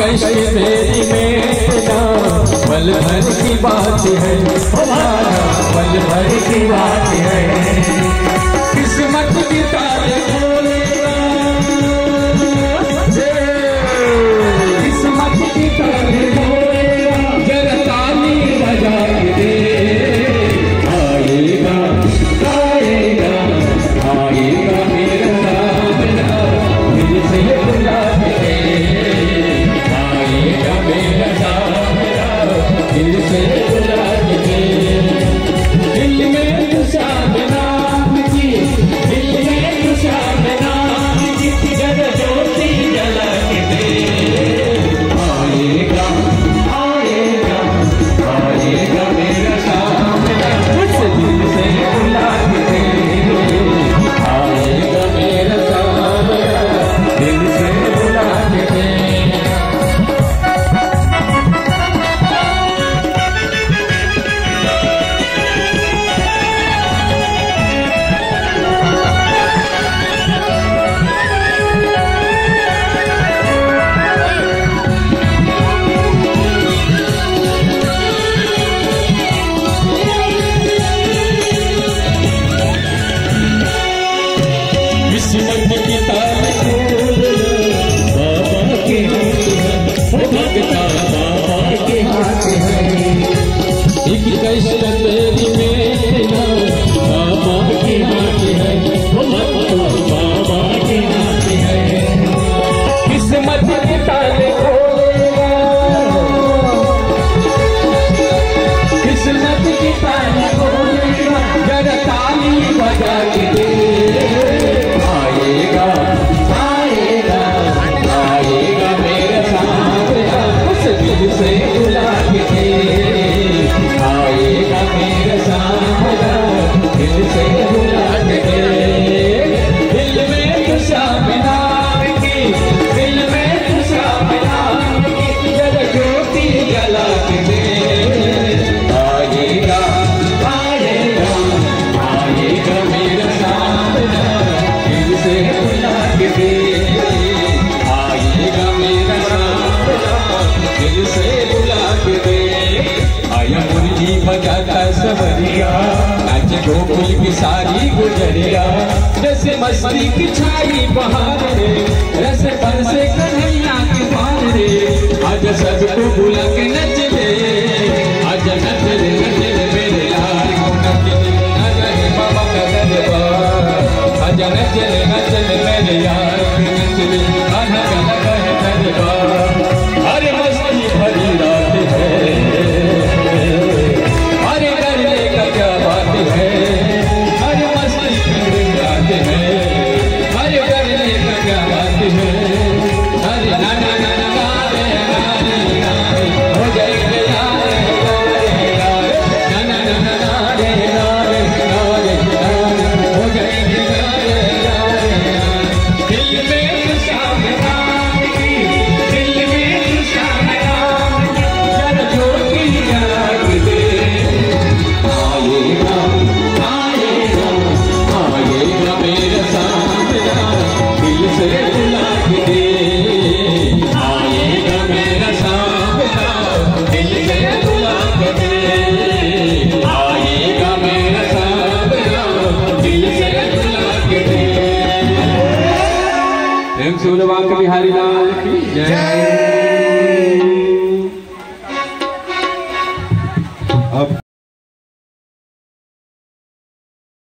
कष्ट मेरी मेरा पल भर की बात है, पल भर की बात है। किस्मत की तारे खोलेगा, किस्मत की तारे खोलेगा, जरा ताली बजा के आएगा आएगा आएगा मेरा सामना, दिल से बुला के आएगा मेरा सामना, दिल से बुला के। दिल में तुषार नाम की, दिल में तुषार नाम की, जब ज्योति जला के दे आएगा आएगा आएगा मेरा सामना, उस दिल से बुला के दे आएगा मेरा सामना, दिल से बुला के दे। किस्मत की तारे खोलो, बाबा के हाथ है, भगता बाबा के हाथ है। एक कष्ट तेरी मेरा बाबा के हाथ है, भगता बाबा के हाथ है। किस्मत की तारे खोलेगा, किस्मत की तारे खोलेगा, जरा ताली बजा के दे आएगा आएगा आएगा मेरा सामना, उस दिल से बुला के दे आएगा मेरा सामना, दिल से बुला के दे। दिल में तुषार नाम की, दिल में तुषार नाम की, जब ज्योति जला के दे आएगा आएगा आएगा मेरा सामना, दिल से बुला के दे आएगा मेरा सामना, दिल से बुला के दे। आया मुरली बजाता सवरिया, नाचे गोकुल की सारी गुजरिया, जैसे मस्ती की छाई बहार रे, रस बरसे कन्हैया के पार रे। आज सबको बुला के नच ले, आज नच ले मेरे यार को, नच ले नच बाबा का दरबार, आज नच ले मेरे यार को, नच ले आना गाना है दरबार। अरे मस्ती भरी रात है, अरे डरने का क्या बात है, अरे मस्ती भरी रात है, अरे डरने का क्या बात है। अरे ना ना ना ना गाने गाने गाने हो जाएंगे यार यार, ना ना ना ना गाने गाने गाने गाने हो जाएंगे यार यार। दिल में तुषार नाम की, दिल में तुषार नाम की, जरा ज्योति जला के दे आएगा आएगा आएगा मेरा सामना, दिल से बुला के दे आएगा मेरा सामना, दिल से बुला के दे आएगा मेरा सामना, दिल से बुला के दे। प्रेम से बोलो बांके बिहारी लाल की जय। अब